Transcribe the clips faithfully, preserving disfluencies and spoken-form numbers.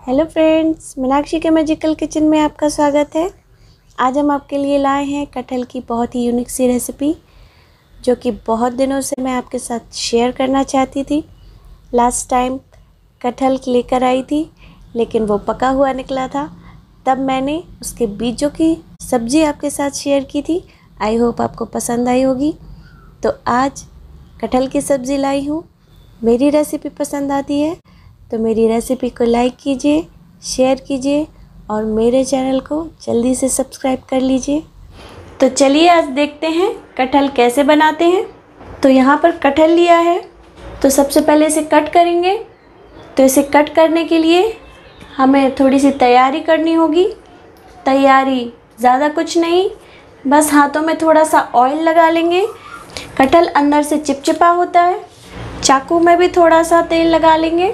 Hello friends, Meenakshi के magical kitchen में आपका स्वागत है। आज हम आपके लिए लाए हैं कटहल की बहुत ही यूनिक सी रेसिपी, जो कि बहुत दिनों से मैं आपके साथ शेयर करना चाहती थी। लास्ट टाइम कटहल लेकर आई थी, लेकिन वो पका हुआ निकला था। तब मैंने उसके बीजों की सब्ज़ी आपके साथ शेयर की थी। आई होप आपको पसंद आई होगी। तो आज कटहल की सब्ज़ी लाई हूँ। मेरी रेसिपी पसंद आती है तो मेरी रेसिपी को लाइक कीजिए, शेयर कीजिए और मेरे चैनल को जल्दी से सब्सक्राइब कर लीजिए। तो चलिए आज देखते हैं कटहल कैसे बनाते हैं। तो यहाँ पर कटहल लिया है, तो सबसे पहले इसे कट करेंगे। तो इसे कट करने के लिए हमें थोड़ी सी तैयारी करनी होगी। तैयारी ज़्यादा कुछ नहीं, बस हाथों में थोड़ा सा ऑयल लगा लेंगे। कटहल अंदर से चिपचिपा होता है। चाकू में भी थोड़ा सा तेल लगा लेंगे।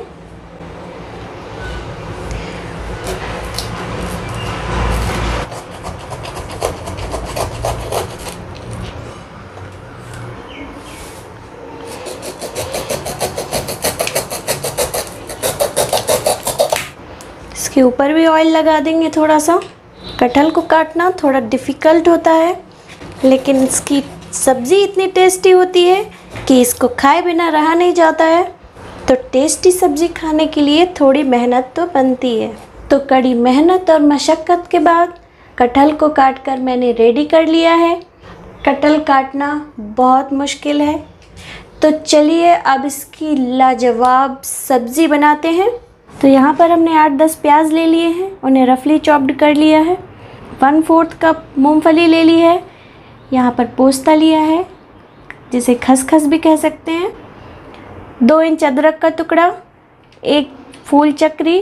इसके ऊपर भी ऑयल लगा देंगे थोड़ा सा। कटहल को काटना थोड़ा डिफ़िकल्ट होता है, लेकिन इसकी सब्ज़ी इतनी टेस्टी होती है कि इसको खाए बिना रहा नहीं जाता है। तो टेस्टी सब्ज़ी खाने के लिए थोड़ी मेहनत तो बनती है। तो कड़ी मेहनत और मशक्क़त के बाद कटहल को काट कर मैंने रेडी कर लिया है। कटहल काटना बहुत मुश्किल है। तो चलिए अब इसकी लाजवाब सब्ज़ी बनाते हैं। तो यहाँ पर हमने आठ दस प्याज ले लिए हैं, उन्हें रफली चॉप्ड कर लिया है। वन फोर्थ कप मूंगफली ले ली है। यहाँ पर पोस्ता लिया है, जिसे खसखस भी कह सकते हैं। दो इंच अदरक का टुकड़ा, एक फूल चक्री,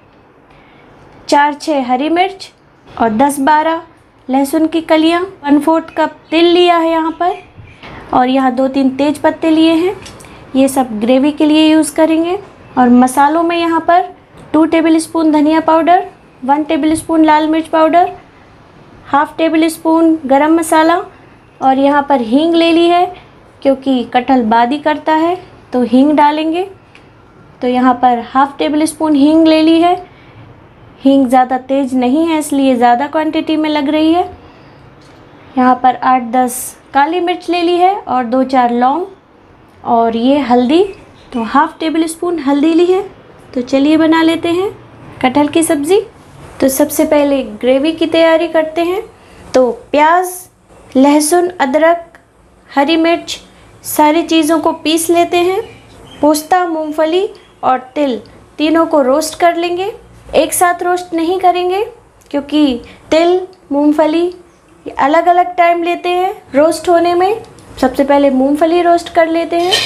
चार छः हरी मिर्च और दस बारह लहसुन की कलियाँ। वन फोर्थ कप तिल लिया है यहाँ पर, और यहाँ दो तीन तेज पत्ते लिए हैं। ये सब ग्रेवी के लिए यूज़ करेंगे। और मसालों में यहाँ पर टू टेबल स्पून धनिया पाउडर, वन टेबल स्पून लाल मिर्च पाउडर, हाफ़ टेबल स्पून गरम मसाला, और यहाँ पर हींग ले ली है, क्योंकि कटहल बादी करता है तो हींग डालेंगे। तो यहाँ पर हाफ़ टेबल स्पून हींग ले ली है। हींग ज़्यादा तेज़ नहीं है, इसलिए ज़्यादा क्वांटिटी में लग रही है। यहाँ पर आठ दस काली मिर्च ले ली है और दो चार लौंग, और ये हल्दी, तो हाफ़ टेबल स्पून हल्दी ली है। तो चलिए बना लेते हैं कटहल की सब्ज़ी। तो सबसे पहले ग्रेवी की तैयारी करते हैं। तो प्याज, लहसुन, अदरक, हरी मिर्च, सारी चीज़ों को पीस लेते हैं। पोस्ता, मूंगफली और तिल तीनों को रोस्ट कर लेंगे। एक साथ रोस्ट नहीं करेंगे, क्योंकि तिल, मूंगफली अलग अलग टाइम लेते हैं रोस्ट होने में। सबसे पहले मूंगफली रोस्ट कर लेते हैं।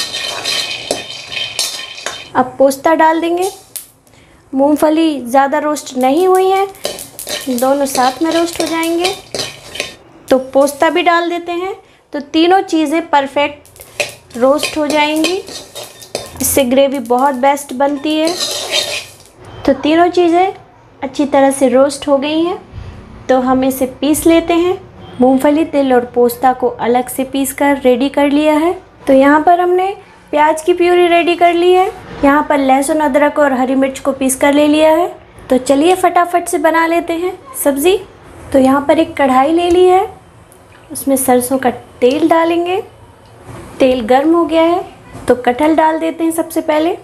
अब पोस्ता डाल देंगे। मूंगफली ज़्यादा रोस्ट नहीं हुई है, दोनों साथ में रोस्ट हो जाएंगे। तो पोस्ता भी डाल देते हैं। तो तीनों चीज़ें परफेक्ट रोस्ट हो जाएंगी। इससे ग्रेवी बहुत बेस्ट बनती है। तो तीनों चीज़ें अच्छी तरह से रोस्ट हो गई हैं। तो हम इसे पीस लेते हैं। मूंगफली, तिल और पोस्ता को अलग से पीस कर रेडी कर लिया है। तो यहाँ पर हमने प्याज की प्यूरी रेडी कर ली है। यहाँ पर लहसुन, अदरक और हरी मिर्च को पीस कर ले लिया है। तो चलिए फटाफट से बना लेते हैं सब्ज़ी। तो यहाँ पर एक कढ़ाई ले ली है, उसमें सरसों का तेल डालेंगे। तेल गर्म हो गया है तो कटहल डाल देते हैं सबसे पहले।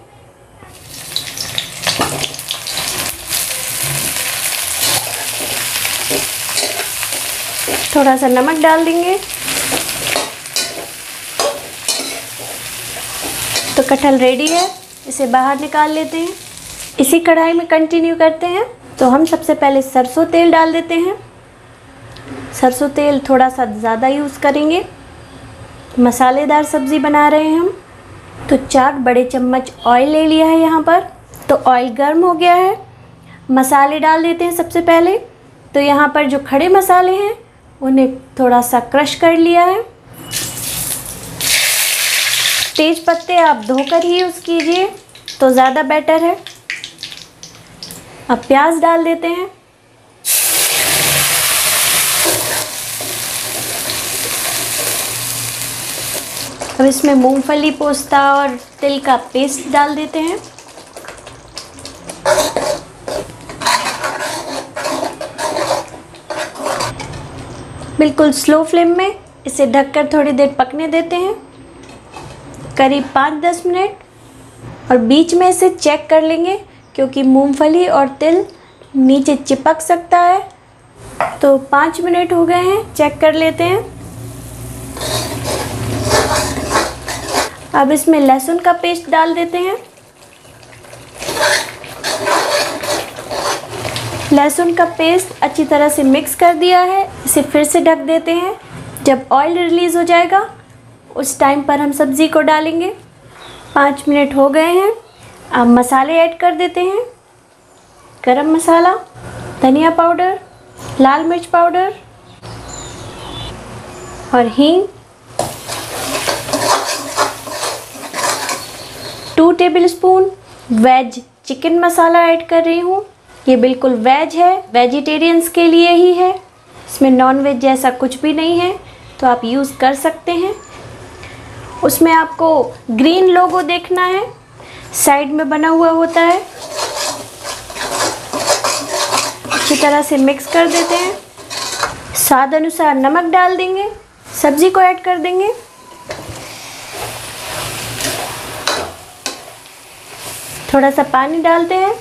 थोड़ा सा नमक डाल देंगे। तो कटहल रेडी है, इसे बाहर निकाल लेते हैं। इसी कढ़ाई में कंटिन्यू करते हैं। तो हम सबसे पहले सरसों तेल डाल देते हैं। सरसों तेल थोड़ा सा ज़्यादा यूज़ करेंगे, मसालेदार सब्ज़ी बना रहे हैं हम। तो चार बड़े चम्मच ऑयल ले लिया है यहाँ पर। तो ऑयल गर्म हो गया है, मसाले डाल देते हैं सबसे पहले। तो यहाँ पर जो खड़े मसाले हैं उन्हें थोड़ा सा क्रश कर लिया है। तेज पत्ते आप धोकर ही यूज़ कीजिए तो ज़्यादा बेटर है। अब प्याज डाल देते हैं। अब इसमें मूंगफली, पोस्ता और तिल का पेस्ट डाल देते हैं। बिल्कुल स्लो फ्लेम में इसे ढककर थोड़ी देर पकने देते हैं, करीब पाँच दस मिनट। और बीच में इसे चेक कर लेंगे क्योंकि मूंगफली और तिल नीचे चिपक सकता है। तो पाँच मिनट हो गए हैं, चेक कर लेते हैं। अब इसमें लहसुन का पेस्ट डाल देते हैं। लहसुन का पेस्ट अच्छी तरह से मिक्स कर दिया है, इसे फिर से ढक देते हैं। जब ऑयल रिलीज़ हो जाएगा उस टाइम पर हम सब्ज़ी को डालेंगे। पाँच मिनट हो गए हैं। अब मसाले ऐड कर देते हैं। गरम मसाला, धनिया पाउडर, लाल मिर्च पाउडर और हींग। टू टेबलस्पून वेज चिकन मसाला ऐड कर रही हूँ। ये बिल्कुल वेज है, वेजिटेरियंस के लिए ही है, इसमें नॉन वेज जैसा कुछ भी नहीं है, तो आप यूज़ कर सकते हैं। उसमें आपको ग्रीन लोगो देखना है, साइड में बना हुआ होता है। अच्छी तरह से मिक्स कर देते हैं। स्वाद अनुसार नमक डाल देंगे। सब्ज़ी को ऐड कर देंगे। थोड़ा सा पानी डालते हैं।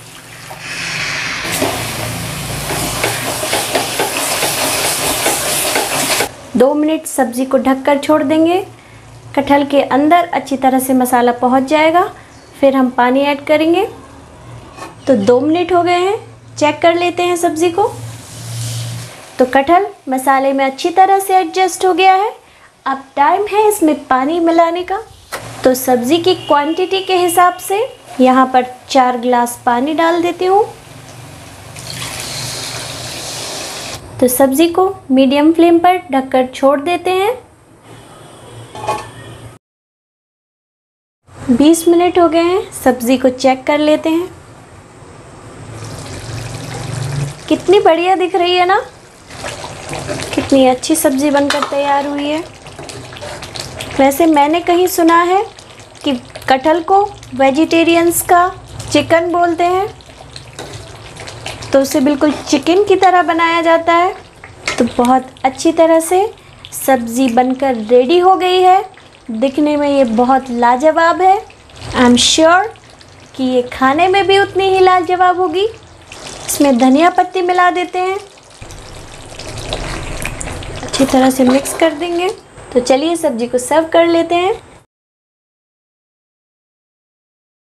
दो मिनट सब्ज़ी को ढककर छोड़ देंगे। कटहल के अंदर अच्छी तरह से मसाला पहुंच जाएगा, फिर हम पानी ऐड करेंगे। तो दो मिनट हो गए हैं, चेक कर लेते हैं सब्ज़ी को। तो कटहल मसाले में अच्छी तरह से एडजस्ट हो गया है। अब टाइम है इसमें पानी मिलाने का। तो सब्ज़ी की क्वांटिटी के हिसाब से यहाँ पर चार गिलास पानी डाल देती हूँ। तो सब्ज़ी को मीडियम फ्लेम पर ढककर छोड़ देते हैं। बीस मिनट हो गए हैं, सब्ज़ी को चेक कर लेते हैं। कितनी बढ़िया दिख रही है ना, कितनी अच्छी सब्ज़ी बनकर तैयार हुई है। वैसे मैंने कहीं सुना है कि कटहल को वेजिटेरियंस का चिकन बोलते हैं, तो उसे बिल्कुल चिकन की तरह बनाया जाता है। तो बहुत अच्छी तरह से सब्ज़ी बनकर रेडी हो गई है। दिखने में ये बहुत लाजवाब है। आई एम श्योर कि ये खाने में भी उतनी ही लाजवाब होगी। इसमें धनिया पत्ती मिला देते हैं, अच्छी तरह से मिक्स कर देंगे। तो चलिए सब्ज़ी को सर्व कर लेते हैं।